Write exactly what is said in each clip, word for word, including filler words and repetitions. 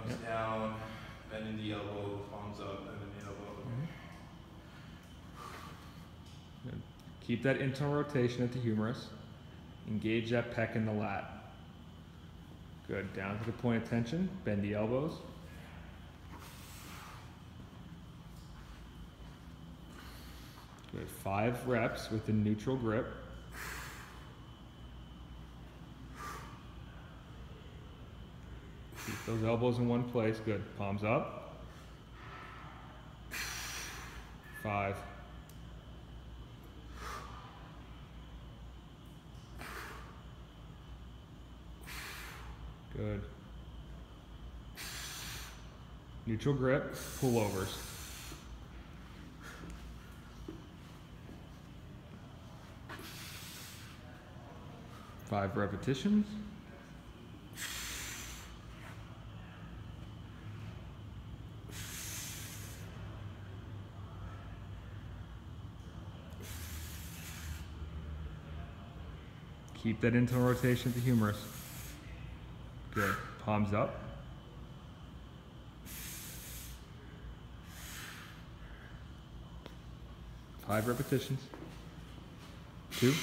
Thumbs Yep. down, bending the elbow, palms up, bending the elbow. Mm-hmm. Good. Keep that internal rotation at the humerus. Engage that pec in the lat. Good. Down to the point of tension. Bend the elbows. Good. Five reps with the neutral grip. Keep those elbows in one place. Good. Palms up. Five. Good. Neutral grip, pullovers. Five repetitions. Keep that internal rotation of the humerus. Good. Palms up. Five repetitions. Two.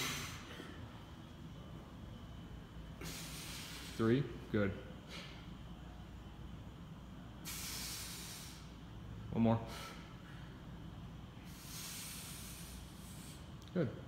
Three. Good. One more. Good.